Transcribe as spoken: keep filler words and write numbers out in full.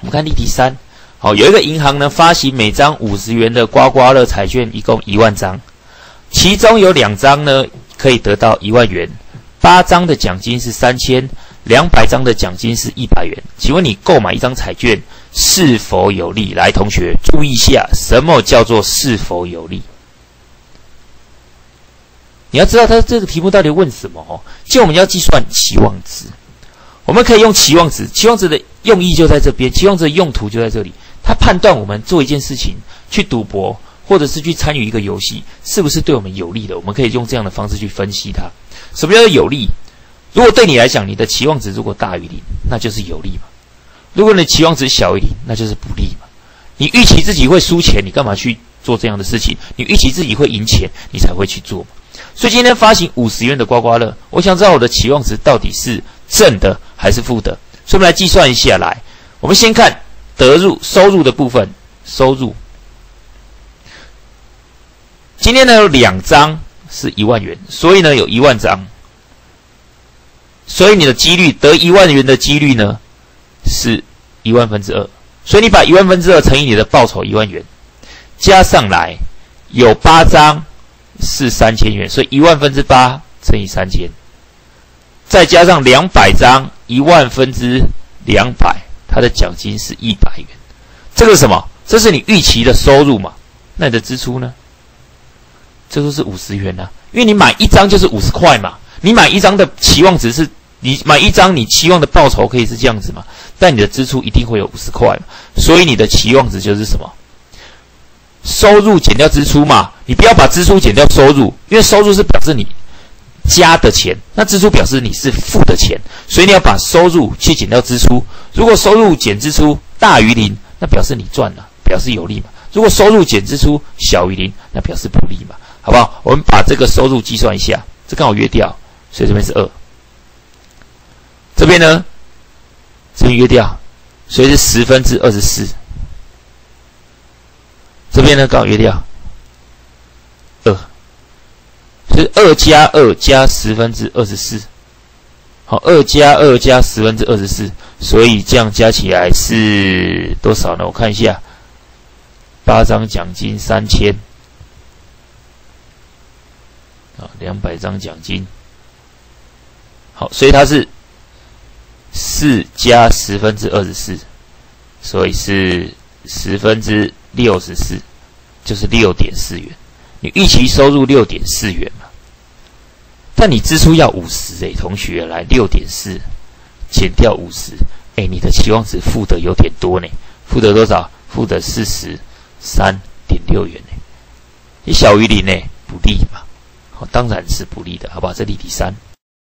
们看例题三，好，有一个银行呢发行每张五十元的刮刮乐彩券，一共一万张，其中有两张呢可以得到一万元，八张的奖金是三千，两百张的奖金是一百元。请问你购买一张彩券是否有利？来，同学注意一下，什么叫做是否有利？你要知道它这个题目到底问什么哦？就我们要计算期望值，我们可以用期望值，期望值的用意就在这边，期望值的用途就在这里。它判断我们做一件事情，去赌博或者是去参与一个游戏，是不是对我们有利的？我们可以用这样的方式去分析它。什么叫做有利？如果对你来讲，你的期望值如果大于零，那就是有利嘛。如果你的期望值小于零，那就是不利嘛。你预期自己会输钱，你干嘛去做这样的事情？你预期自己会赢钱，你才会去做嘛。所以今天发行五十元的刮刮乐，我想知道我的期望值到底是正的还是负的。所以我们来计算一下来。我们先看得入收入的部分，收入。今天呢有两张是一万元，所以呢有一万张。所以你的几率得一万元的几率呢是一万分之二。所以你把一万分之二乘以你的报酬一万元，加上来有八张是三千元，所以一万分之八乘以三千，再加上两百张，一万分之两百，它的奖金是一百元。这个是什么？这是你预期的收入嘛？那你的支出呢？这都是五十元啊，因为你买一张就是五十块嘛。你买一张的期望值是，你买一张你期望的报酬可以是这样子嘛？但你的支出一定会有五十块嘛，所以你的期望值就是什么？收入减掉支出嘛。你不要把支出减掉收入，因为收入是表示你加的钱，那支出表示你是付的钱，所以你要把收入去减掉支出。如果收入减支出大于零，那表示你赚了，表示有利嘛。如果收入减支出小于零，那表示不利嘛，好不好？我们把这个收入计算一下，这刚好约掉，所以这边是二。这边呢，这边约掉，所以是十分之二十四。这边呢刚好约掉二，所以二加二加十分之二十四。好，二加二加十分之二十四，所以这样加起来是多少呢？我看一下，八张奖金三千，啊，两百张奖金。好，所以它是四加十分之二十四，所以是十分之六十四，就是六点四元。你预期收入六点四元嘛？但你支出要五十诶，同学来六点四减掉五十，哎，你的期望值负的有点多呢，负的多少？负的四十三点六元呢，你小于零呢，不利嘛？好，当然是不利的，好不好？这例题三。